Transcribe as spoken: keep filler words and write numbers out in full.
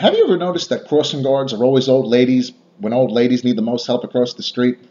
Have you ever noticed that crossing guards are always old ladies when old ladies need the most help across the street?